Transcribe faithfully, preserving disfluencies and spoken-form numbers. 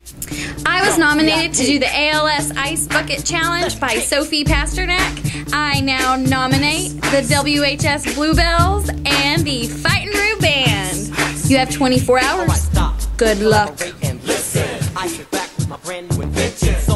I was nominated to do the A L S Ice Bucket Challenge by Sophie Pasternak. I now nominate the W H S Bluebells and the Fightin' Roo Band. You have twenty-four hours. Good luck. I sit back with my brand new inventions.